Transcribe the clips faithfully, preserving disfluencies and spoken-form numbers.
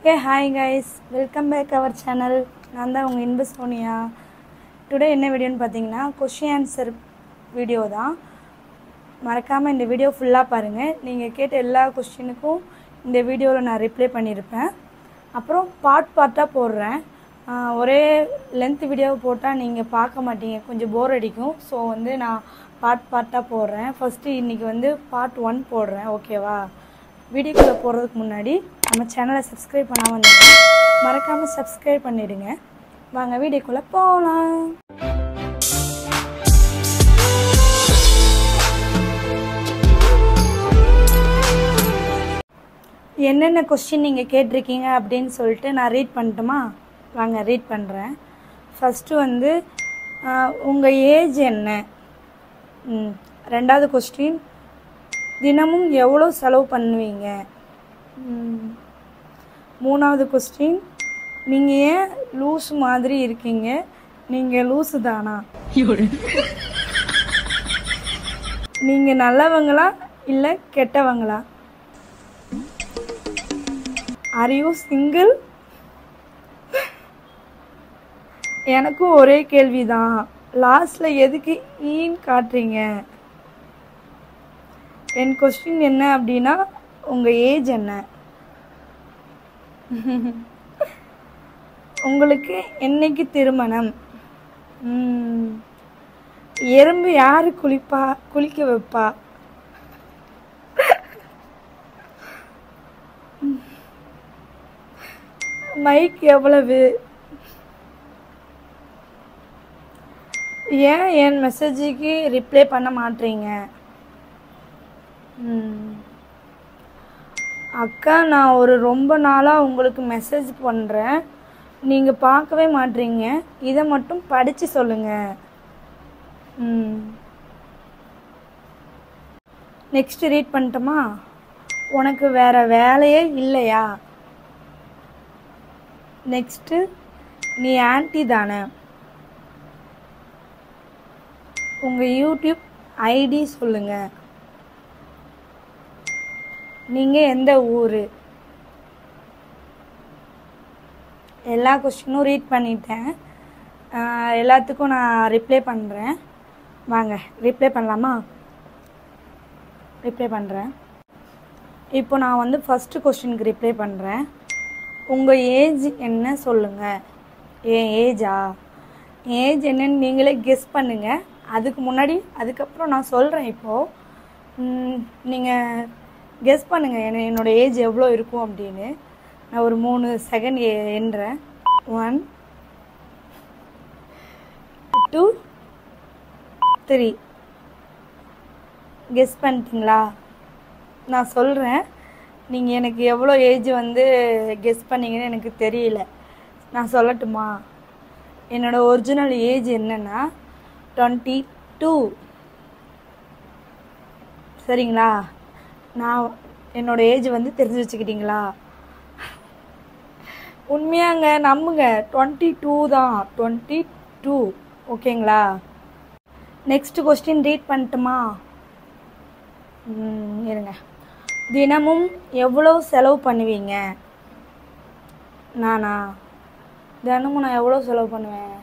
Hey hi guys, welcome back our channel. நான் தான் உங்கள் இன்ப சோனியா. டுடே என்ன வீடியோன்னு பார்த்தீங்கன்னா கொஷின் ஆன்சர் வீடியோ தான். மறக்காமல் இந்த வீடியோ ஃபுல்லாக பாருங்கள். நீங்கள் கேட்ட எல்லா கொஸ்டினுக்கும் இந்த வீடியோவில் நான் ரிப்ளை பண்ணியிருப்பேன். அப்புறம் பார்ட் பார்ட்டாக போடுறேன். ஒரே லென்த் வீடியோ போட்டால் நீங்கள் பார்க்க மாட்டீங்க, கொஞ்சம் போர் அடிக்கும். ஸோ வந்து நான் பார்ட் பார்ட்டாக போடுறேன். ஃபஸ்ட்டு இன்றைக்கி வந்து பார்ட் ஒன் போடுறேன், ஓகேவா? வீடியோக்குள்ளே போகிறதுக்கு முன்னாடி நம்ம சேனலை சப்ஸ்கிரைப் பண்ணாமல் வந்தீங்க, மறக்காமல் சப்ஸ்கிரைப் பண்ணிவிடுங்க. வாங்க வீடியோக்குள்ளே போகலாம். என்னென்ன கொஸ்டின் நீங்கள் கேட்டிருக்கீங்க அப்படின்னு சொல்லிட்டு நான் ரீட் பண்ணட்டுமா? வாங்க ரீட் பண்ணுறேன். ஃபஸ்ட்டு வந்து உங்கள் ஏஜ் என்ன? ம் ரெண்டாவது கொஸ்டின், தினமும் எவ்வளோ செலவு பண்ணுவீங்க? மூணாவது கொஸ்டின், நீங்கள் ஏன் லூஸ் மாதிரி இருக்கீங்க? நீங்கள் லூஸு தானா? நீங்கள் நல்லவங்களா இல்லை கெட்டவங்களா? R you single? எனக்கும் ஒரே கேள்வி தான், லாஸ்ட்டில் எதுக்கு ஈன்னு காட்டுறீங்க? என் கொஸ்டின் என்ன அப்படின்னா, உங்கள் ஏஜ் என்ன? உங்களுக்கு என்னைக்கு திருமணம்? எறும்பு யாரு குளிப்பா குளிக்க வைப்பா? மைக் எவ்வளவு? ஏன் என் மெசேஜுக்கு ரிப்ளை பண்ண மாட்டீங்க? அக்கா, நான் ஒரு ரொம்ப நாளாக உங்களுக்கு மெசேஜ் பண்ணுறேன், நீங்கள் பார்க்கவே மாட்டீங்க. இதை மட்டும் படித்து சொல்லுங்கள். ம் நெக்ஸ்ட் ரீட் பண்ணட்டுமா? உனக்கு வேறு வேலையே இல்லையா? நெக்ஸ்ட்டு, நீ ஆன்ட்டி தானே? உங்கள் யூடியூப் ஐடி சொல்லுங்கள். நீங்கள் எந்த ஊர்? எல்லா கொஸ்டினும் ரீட் பண்ணிட்டேன். எல்லாத்துக்கும் நான் ரிப்ளை பண்ணுறேன். வாங்க ரிப்ளை பண்ணலாமா? ரிப்ளை பண்ணுறேன். இப்போ நான் வந்து ஃபஸ்ட்டு கொஸ்டினுக்கு ரிப்ளை பண்ணுறேன். உங்கள் ஏஜ் என்ன சொல்லுங்கள். என் ஏஜா? ஏஜ் என்னன்னு நீங்களே கெஸ் பண்ணுங்கள். அதுக்கு முன்னாடி அதுக்கப்புறம் நான் சொல்கிறேன். இப்போது நீங்கள் கெஸ் பண்ணுங்கள் என்ன என்னோடய ஏஜ் எவ்வளோ இருக்கும் அப்படின்னு. நான் ஒரு மூணு செகண்ட் எண்ணுறேன். One, two, three. கெஸ் பண்ணிட்டீங்களா? நான் சொல்கிறேன், நீங்கள் எனக்கு எவ்வளோ ஏஜ் வந்து கெஸ் பண்ணீங்கன்னு எனக்கு தெரியல. நான் சொல்லட்டுமா? என்னோடய ஒரிஜினல் ஏஜ் என்னன்னா டுவெண்ட்டி டூ. சரிங்களா? நான் என்னோடய ஏஜ் வந்து தெரிஞ்சு வச்சுக்கிட்டீங்களா? உண்மையாங்க, நம்புங்க, டுவெண்ட்டி டூ தான். டுவெண்ட்டி டூ ஓகேங்களா? நெக்ஸ்ட் கொஸ்டின் ரீட் பண்ணட்டுமா? இருங்க. தினமும் எவ்வளோ செலவு பண்ணுவீங்க? நானா? தினமும் நான் எவ்வளோ செலவு பண்ணுவேன்?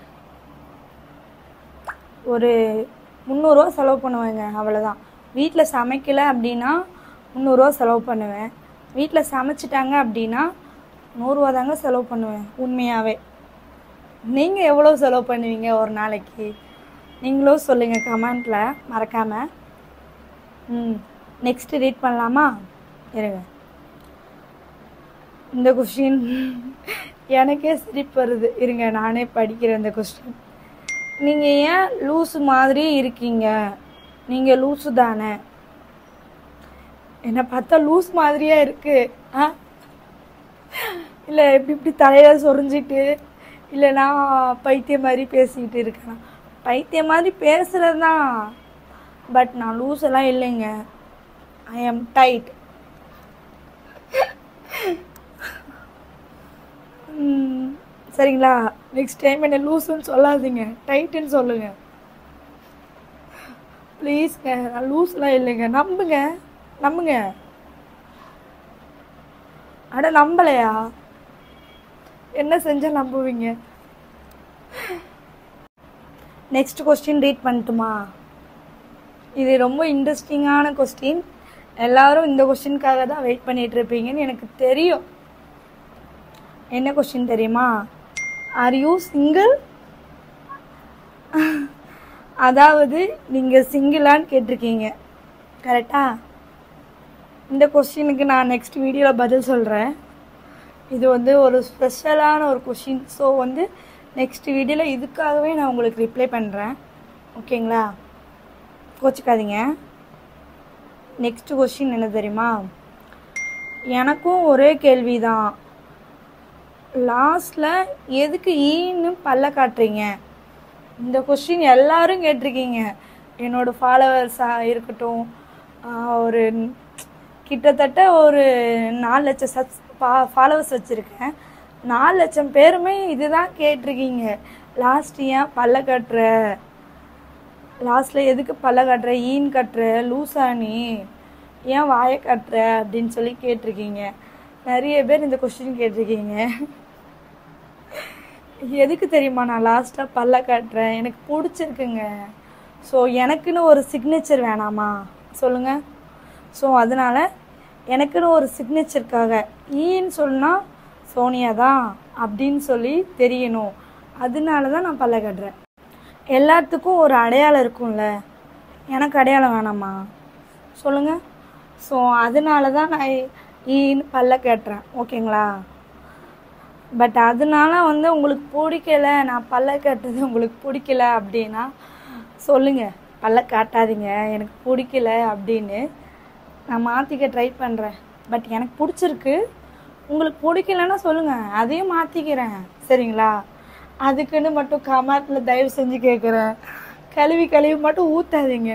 ஒரு முந்நூறுரூவா செலவு பண்ணுவேங்க, அவ்வளோதான். வீட்டில் சமைக்கலை அப்படின்னா முந்நூறுரூவா செலவு பண்ணுவேன். வீட்டில் சமைச்சிட்டாங்க அப்படின்னா நூறுரூவா தாங்க செலவு பண்ணுவேன், உண்மையாகவே. நீங்கள் எவ்வளோ செலவு பண்ணுவீங்க ஒரு நாளைக்கு? நீங்களும் சொல்லுங்கள் கமெண்ட்டில், மறக்காமல். ம் நெக்ஸ்ட்டு ரீட் பண்ணலாமா? இருங்க. இந்த கொஸ்டின் எனக்கே சிரிப்பு வருது. இருங்க, நானே படிக்கிறேன் இந்த கொஸ்டின். நீங்கள் ஏன் லூஸு மாதிரி இருக்கீங்க? நீங்கள் லூஸு தானே? என்னை பார்த்தா லூஸ் மாதிரியா இருக்கு? ஆ இல்லை இப்படி இப்படி தலையை சொரிஞ்சிட்டு, இல்லை நான் பைத்தியம் மாதிரி பேசிக்கிட்டு இருக்கேன். பைத்தியம் மாதிரி பேசுகிறது தான், பட் நான் லூஸ் எல்லாம் இல்லைங்க. ஐ ஆம் டைட். சரிங்களா? நெக்ஸ்ட் டைம் என்ன லூஸுன்னு சொல்லாதீங்க, டைட்டுன்னு சொல்லுங்கள் ப்ளீஸ்ங்க. நான் லூஸ்லாம் இல்லைங்க, நம்புங்க நம்புங்க. அட நம்பலையா? என்ன செஞ்சால் நம்புவீங்க? நெக்ஸ்ட் கொஸ்டின் ரீட் பண்ணட்டுமா? இது ரொம்ப இன்ட்ரெஸ்டிங்கான கொஸ்டின். எல்லாரும் இந்த கொஸ்டினுக்காக தான் வெயிட் பண்ணிட்டு இருப்பீங்கன்னு எனக்கு தெரியும். என்ன கொஸ்டின் தெரியுமா? Are you single? அதாவது நீங்கள் சிங்கிளான்னு கேட்டிருக்கீங்க. கரெக்டா? இந்த கொஸ்டினுக்கு நான் நெக்ஸ்ட் வீடியோவில் பதில் சொல்கிறேன். இது வந்து ஒரு ஸ்பெஷலான ஒரு கொஸ்டின். ஸோ வந்து நெக்ஸ்ட் வீடியோவில் இதுக்காகவே நான் உங்களுக்கு ரிப்ளை பண்ணுறேன். ஓகேங்களா? கோச்சிக்காதீங்க. நெக்ஸ்ட் கொஸ்டின் என்ன தெரியுமா? எனக்கும் ஒரே கேள்வி தான். லாஸ்டில் எதுக்கு ஈன்னு பல்ல காட்டுறீங்க? இந்த கொஸ்டின் எல்லாரும் கேட்டிருக்கீங்க. என்னோடய ஃபாலோவர்ஸாக இருக்கட்டும், ஒரு கிட்டத்தட்ட ஒரு நாலு லட்சம் சப்ஸ் பா ஃபாலோவர்ஸ் வச்சுருக்கேன். நாலு லட்சம் பேருமே இதுதான் கேட்டிருக்கீங்க. லாஸ்ட் ஏன் பல்ல கட்டுற? லாஸ்ட்டில் எதுக்கு பல்ல கட்டுற? ஈன் கட்டுற? லூசானி ஏன் வாயை கட்டுற அப்படின்னு சொல்லி கேட்டிருக்கீங்க. நிறைய பேர் இந்த கொஸ்டின் கேட்டிருக்கீங்க. எதுக்கு தெரியுமா நான் லாஸ்ட்டாக பல்ல காட்டுறேன்? எனக்கு பிடிச்சிருக்குங்க. ஸோ எனக்குன்னு ஒரு சிக்னேச்சர் வேணாமா சொல்லுங்கள்? ஸோ அதனால் எனக்குன்னு ஒரு சிக்னேச்சருக்காக ஈன்னு சொன்னால் சோனியா தான் அப்படின்னு சொல்லி தெரியணும். அதனால தான் நான் பல்ல காட்டுறேன். எல்லாத்துக்கும் ஒரு அடையாளம் இருக்கும்ல, எனக்கு அடையாளம் வேணாமா சொல்லுங்கள்? ஸோ அதனால தான் நான் ஈன்னு பல்ல காட்டுறேன். ஓகேங்களா? பட் அதனால வந்து உங்களுக்கு பிடிக்கல, நான் பல்ல காட்டுறது உங்களுக்கு பிடிக்கல அப்படின்னா சொல்லுங்கள், பல்ல காட்டாதீங்க எனக்கு பிடிக்கல அப்படின்னு. நான் மாற்றிக்க ட்ரை பண்ணுறேன். பட் எனக்கு பிடிச்சிருக்கு. உங்களுக்கு பிடிக்கலன்னா சொல்லுங்கள், அதையும் மாற்றிக்கிறேன். சரிங்களா? அதுக்குன்னு மட்டும் கமெண்ட்டில் தயவு செஞ்சு கேட்குறேன், கழுவி கழுவி மட்டும் ஊற்றாதீங்க.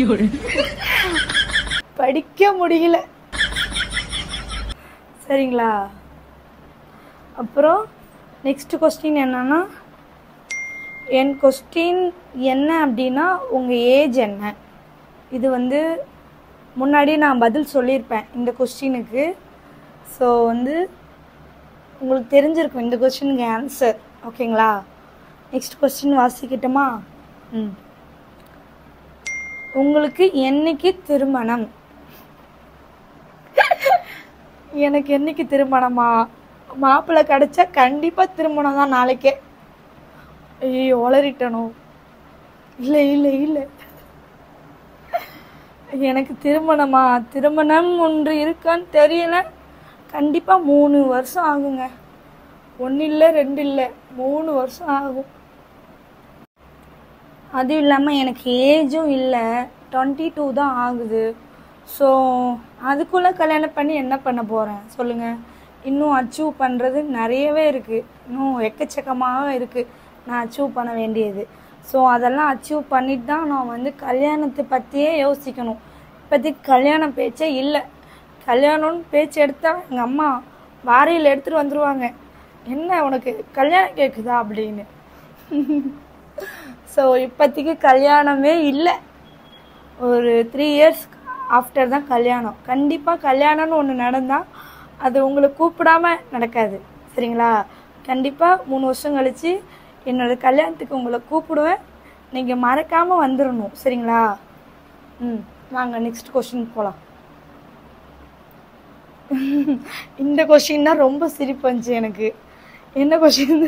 படிக்க முடியல. சரிங்களா? அப்புறம் நெக்ஸ்ட் கொஸ்டின் என்னன்னா, என் கொஸ்டின் என்ன அப்படின்னா உங்கள் ஏஜ் என்ன? இது வந்து முன்னாடி நான் பதில் சொல்லியிருப்பேன் இந்த கொஸ்டினுக்கு. ஸோ வந்து உங்களுக்கு தெரிஞ்சிருக்கும் இந்த கொஸ்டினுக்கு ஆன்சர். ஓகேங்களா? நெக்ஸ்ட் கொஸ்டின் வாசிக்கிட்டோமா? ம் உங்களுக்கு என்னைக்கு திருமணம்? எனக்கு என்னைக்கு திருமணமா? மாப்பிள்ளை கிடைச்சா கண்டிப்பாக திருமணம் தான் நாளைக்கே. ஐயோ வளரிட்டணும். இல்லை இல்லை இல்லை எனக்கு திருமணமா? திருமணம் ஒன்று இருக்கான்னு தெரியல. கண்டிப்பாக மூணு வருஷம் ஆகுங்க. ஒன்று இல்லை ரெண்டு இல்லை மூணு வருஷம் ஆகும். அதுவும் இல்லாமல் எனக்கு ஏஜும் இல்லை, டுவெண்ட்டி டூ தான் ஆகுது. ஸோ அதுக்குள்ளே கல்யாணம் பண்ணி என்ன பண்ண போகிறேன் சொல்லுங்கள்? இன்னும் அச்சீவ் பண்ணுறது நிறையவே இருக்குது. இன்னும் எக்கச்சக்கமாக இருக்குது நான் அச்சீவ் பண்ண வேண்டியது. ஸோ அதெல்லாம் அச்சீவ் பண்ணிட்டு தான் நான் வந்து கல்யாணத்தை பற்றியே யோசிக்கணும். இப்போதைக்கு கல்யாணம் பேச்சே இல்லை. கல்யாணம்னு பேச்சு எடுத்தால் எங்கள் அம்மா வாரியில் எடுத்துகிட்டு வந்துடுவாங்க. என்ன உனக்கு கல்யாணம் கேட்குதா அப்படின்னு. ஸோ இப்போதைக்கு கல்யாணமே இல்லை. ஒரு த்ரீ இயர்ஸ் ஆஃப்டர் தான் கல்யாணம். கண்டிப்பாக கல்யாணம்னு ஒன்று நடந்தால் அது உங்களை கூப்பிடாம நடக்காது. சரிங்களா? கண்டிப்பாக மூணு வருஷம் கழித்து என்னோடய கல்யாணத்துக்கு உங்களை கூப்பிடுவேன். நீங்கள் மறக்காமல் வந்துடணும். சரிங்களா? ம் வாங்க நெக்ஸ்ட் கொஸ்டின் போகலாம். இந்த கொஸ்டின் தான் ரொம்ப சிரிப்பு வந்துச்சு எனக்கு. என்ன கொஸ்டின்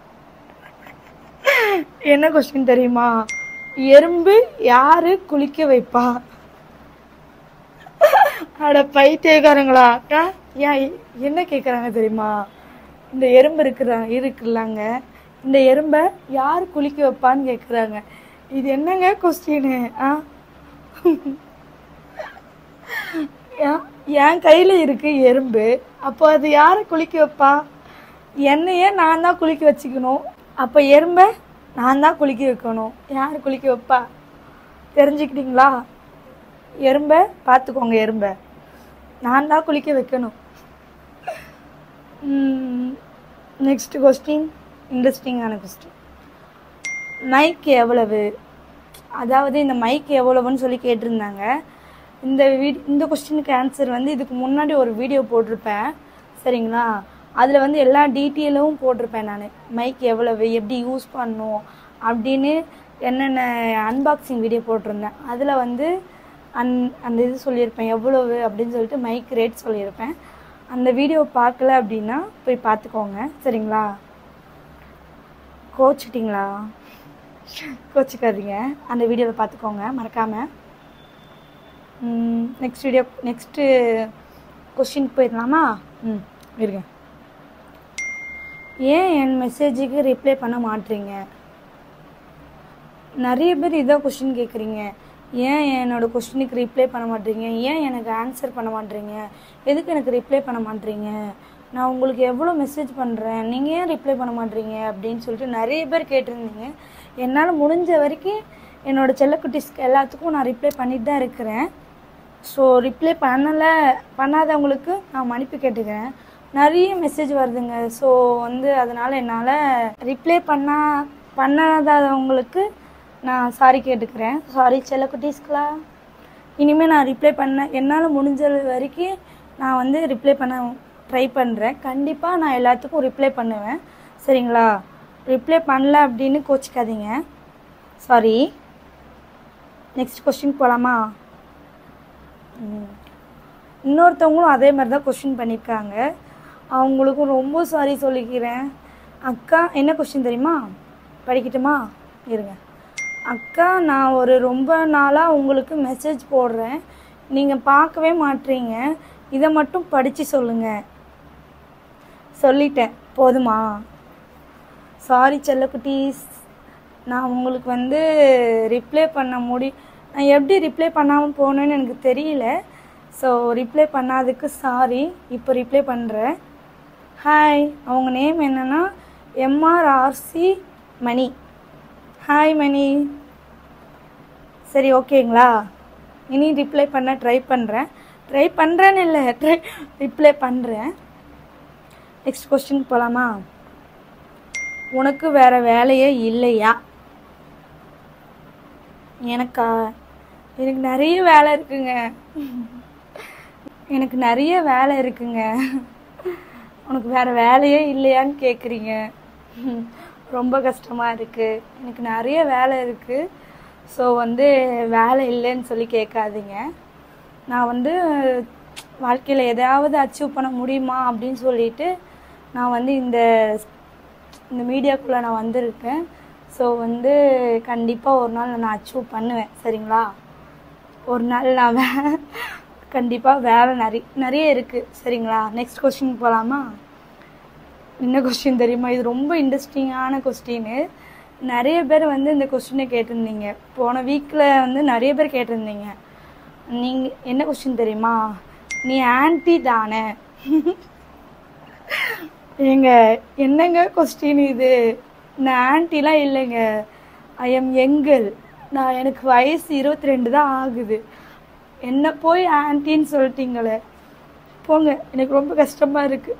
என்ன கொஸ்டின் தெரியுமா? எறும்பு யாரு குளிக்க வைப்பா? அட பைத்தியக்காரங்களா? ஏன் என்ன கேட்குறாங்க தெரியுமா? இந்த எறும்பு இருக்கிற இருக்குல்லாங்க, இந்த எறும்பை யார் குளிக்க வைப்பான்னு கேட்குறாங்க. இது என்னங்க கொஸ்டின்னு? ஆ என் கையில் இருக்கு எறும்பு, அப்போ அது யாரை குளிக்க வைப்பா? என்னையே நான் தான் குளிக்க வச்சுக்கணும். அப்போ எறும்பை நான் தான் குளிக்க வைக்கணும். யார் குளிக்க வைப்பா? தெரிஞ்சுக்கிட்டீங்களா? எறும்பை பார்த்துக்கோங்க. எறும்பை நான் தான் குளிக்க வைக்கணும். நெக்ஸ்ட் கொஸ்டின் இன்ட்ரெஸ்டிங்கான கொஸ்டின். மைக் எவ்வளவு? அதாவது இந்த மைக் எவ்வளவுன்னு சொல்லி கேட்டிருந்தாங்க. இந்த வீ இந்த கொஸ்டினுக்கு ஆன்சர் வந்து இதுக்கு முன்னாடி ஒரு வீடியோ போட்டிருப்பேன். சரிங்களா? அதில் வந்து எல்லா டீட்டெயிலும் போட்டிருப்பேன். நான் மைக் எவ்வளவு, எப்படி யூஸ் பண்ணணும் அப்படின்னு என்னென்ன அன்பாக்சிங் வீடியோ போட்டிருந்தேன். அதில் வந்து அந் அந்த இது சொல்லியிருப்பேன் எவ்வளவு அப்படின்னு சொல்லிட்டு மைக் ரேட் சொல்லியிருப்பேன். அந்த வீடியோ பார்க்கல அப்படின்னா போய் பார்த்துக்கோங்க சரிங்களா. கோச்சிட்டிங்களா? கோச்சிக்காதீங்க, அந்த வீடியோவில் பார்த்துக்கோங்க மறக்காமல். நெக்ஸ்ட் வீடியோ நெக்ஸ்ட்டு கொஸ்டின் போயிடலாமா? ம் இருங்க. ஏன் என் மெசேஜுக்கு ரிப்ளை பண்ண மாட்டீங்க? நிறைய பேர் இதான் கொஸ்டின் கேட்குறீங்க. ஏன் என்னோடய கொஸ்டினுக்கு ரிப்ளை பண்ண மாட்டீங்க, ஏன் எனக்கு ஆன்சர் பண்ண மாட்டீங்க, எதுக்கு எனக்கு ரிப்ளை பண்ண மாட்டீங்க, நான் உங்களுக்கு எவ்வளோ மெசேஜ் பண்ணுறேன், நீங்கள் ஏன் ரிப்ளை பண்ண மாட்டீங்க அப்படின்னு சொல்லிட்டு நிறைய பேர் கேட்டிருந்தீங்க. என்னால் முடிஞ்ச வரைக்கும் என்னோடய செல்லக்குட்டிஸ்க்கு எல்லாத்துக்கும் நான் ரிப்ளை பண்ணிட்டு தான் இருக்கிறேன். ஸோ ரிப்ளை பண்ணலை பண்ணாதவங்களுக்கு நான் மன்னிப்பு கேட்டுக்கிறேன். நிறைய மெசேஜ் வருதுங்க. ஸோ வந்து அதனால் என்னால் ரிப்ளை பண்ணா பண்ணாதவங்களுக்கு நான் சாரி கேட்டுக்கிறேன். சாரி செல்லக்குட்டீஸ்களா. இனிமேல் நான் ரிப்ளை பண்ண என்னால் முடிஞ்ச வரைக்கும் நான் வந்து ரிப்ளை பண்ண ட்ரை பண்ணுறேன். கண்டிப்பாக நான் எல்லாத்துக்கும் ரிப்ளை பண்ணுவேன் சரிங்களா. ரிப்ளை பண்ணல அப்படின்னு கோச்சிக்காதீங்க. சாரி. நெக்ஸ்ட் கொஸ்டின் போகலாமா? இன்னொருத்தவங்களும் அதே மாதிரி தான் கொஸ்டின் பண்ணியிருக்காங்க. அவங்களுக்கும் ரொம்ப சாரி சொல்லிக்கிறேன். அக்கா என்ன கொஸ்டின் தெரியுமா? படிக்கட்டுமா? இருங்க. அக்கா, நான் ஒரு ரொம்ப நாளாக உங்களுக்கு மெசேஜ் போடுறேன், நீங்கள் பார்க்கவே மாட்டீங்க, இதை மட்டும் படித்து சொல்லுங்கள். சொல்லிட்டேன் போதுமா? சாரி செல்லக்குட்டீஸ், நான் உங்களுக்கு வந்து ரிப்ளை பண்ண முடி நான் எப்படி ரிப்ளை பண்ணாமல் போகணுன்னு எனக்கு தெரியல. ஸோ ரிப்ளை பண்ணாததுக்கு சாரி. இப்போ ரிப்ளை பண்ணுறேன். ஹாய், அவங்க நேம் என்னென்னா எம்ஆர்ஆர்சி மணி. ஹாய் மணி. சரி ஓகேங்களா. இனி ரிப்ளை பண்ண ட்ரை பண்ணுறேன். ட்ரை பண்ணுறேன்னு இல்லை, ட்ரை ரிப்ளை பண்ணுறேன். நெக்ஸ்ட் கொஸ்டின் போகலாமா? உனக்கு வேறு வேலையே இல்லையா? எனக்கா? எனக்கு நிறைய வேலை இருக்குங்க. எனக்கு நிறைய வேலை இருக்குங்க. உனக்கு வேறு வேலையே இல்லையான்னு கேட்குறீங்க. ரொம்ப கஷ்டமாக இருக்குது. எனக்கு நிறைய வேலை இருக்குது. ஸோ வந்து வேலை இல்லைன்னு சொல்லி கேட்காதீங்க. நான் வந்து வாழ்க்கையில் எதாவது அச்சீவ் பண்ண முடியுமா அப்படின்னு சொல்லிட்டு நான் வந்து இந்த இந்த மீடியாக்குள்ளே நான் வந்திருக்கேன். ஸோ வந்து கண்டிப்பாக ஒரு நாள் நான் அச்சீவ் பண்ணுவேன் சரிங்களா. ஒரு நாள் நான் வே கண்டிப்பாக வேலை நிறைய நிறைய இருக்குது சரிங்களா. நெக்ஸ்ட் கொஸ்டின் போகலாமா? என்ன கொஸ்டின் தெரியுமா? இது ரொம்ப இன்ட்ரெஸ்டிங்கான கொஸ்டின்னு. நிறைய பேர் வந்து இந்த கொஸ்டினை கேட்டிருந்தீங்க. போன வீக்கில் வந்து நிறைய பேர் கேட்டிருந்தீங்க. நீங்கள் என்ன கொஸ்டின் தெரியுமா? நீ ஆன்ட்டி தானே? ஏங்க என்னங்க கொஸ்டின் இது? நான் ஆன்ட்டிலாம் இல்லைங்க. ஐ எம் யங்கல். நான் எனக்கு வயசு இருபத்தி ரெண்டு தான் ஆகுது. என்ன போய் ஆன்ட்டின்னு சொல்லிட்டீங்களே, போங்க, எனக்கு ரொம்ப கஷ்டமாக இருக்குது.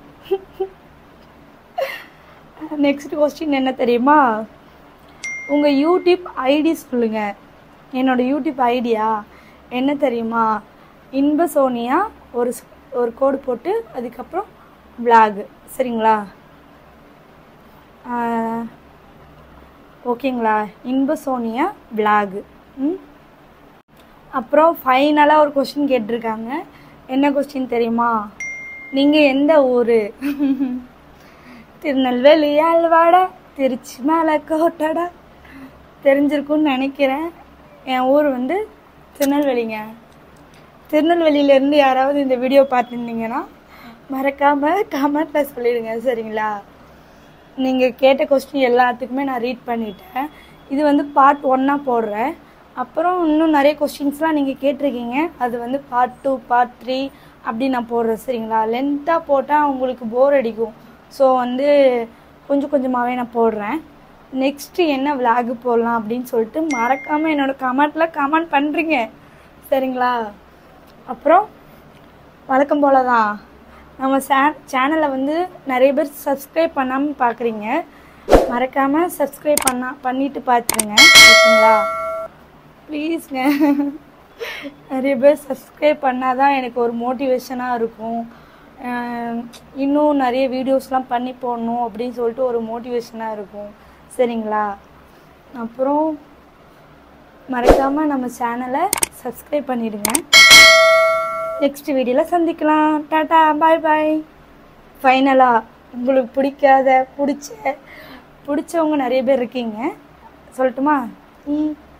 நெக்ஸ்ட் கொஸ்டின் என்ன தெரியுமா? உங்கள் யூடியூப் ஐடி சொல்லுங்கள். என்னோடய யூடியூப் ஐடியா என்ன தெரியுமா? இன்ப சோனியா ஒரு ஒரு கோடு போட்டு அதுக்கப்புறம் விளாகு சரிங்களா. ஓகேங்களா? இன்ப சோனியா விளாகு. ம் அப்புறம் ஃபைனலாக ஒரு கொஸ்டின் கேட்டிருக்காங்க. என்ன கொஸ்டின் தெரியுமா? நீங்கள் எந்த ஊர்? திருநெல்வேலி அல்வாடா, திருச்சி மேலே கோட்டடா. தெரிஞ்சிருக்குன்னு நினைக்கிறேன். என் ஊர் வந்து திருநெல்வேலிங்க. திருநெல்வேலியிலேருந்து யாராவது இந்த வீடியோ பார்த்துருந்தீங்கன்னா மறக்காமல் கமெண்ட்டில் சொல்லிடுங்க சரிங்களா. நீங்கள் கேட்ட கொஸ்டின் எல்லாத்துக்குமே நான் ரீட் பண்ணிட்டேன். இது வந்து பார்ட் ஒன்னாக போடுறேன். அப்புறம் இன்னும் நிறைய கொஸ்டின்ஸ்லாம் நீங்கள் கேட்டிருக்கீங்க. அது வந்து பார்ட் டூ பார்ட் த்ரீ அப்படி நான் போடுறேன் சரிங்களா. லென்த்தாக போட்டால் உங்களுக்கு போர் அடிக்கும். ஸோ வந்து கொஞ்சம் கொஞ்சமாகவே நான் போடுறேன். நெக்ஸ்ட்டு என்ன விளாகு போடலாம் அப்படின்னு சொல்லிட்டு மறக்காமல் என்னோடய கமெண்ட்டில் கமெண்ட் பண்ணுறீங்க சரிங்களா. அப்புறம் வழக்கம் போல தான் நம்ம சே சேனலை வந்து நிறைய பேர் சப்ஸ்கிரைப் பண்ணாமல் பார்க்குறீங்க. மறக்காமல் சப்ஸ்கிரைப் பண்ணா பண்ணிவிட்டு பார்த்துருங்க ஓகேங்களா. ப்ளீஸ்ங்க, நிறைய பேர் சப்ஸ்கிரைப் பண்ணால் தான் எனக்கு ஒரு மோட்டிவேஷனாக இருக்கும். இன்னும் நிறைய வீடியோஸ்லாம் பண்ணி போடணும் அப்படின்னு சொல்லிட்டு ஒரு மோட்டிவேஷனாக இருக்கும். சரிங்களா? அப்புறம் மறக்காமல் நம்ம சேனலை சப்ஸ்கிரைப் பண்ணிடுங்க. நெக்ஸ்ட் வீடியோவில் சந்திக்கலாம். Tata, bye bye. ஃபைனலாக உங்களுக்கு பிடிக்காத பிடிச்ச பிடிச்சவங்க நிறைய பேர் இருக்கீங்க, சொல்லட்டுமா? ம்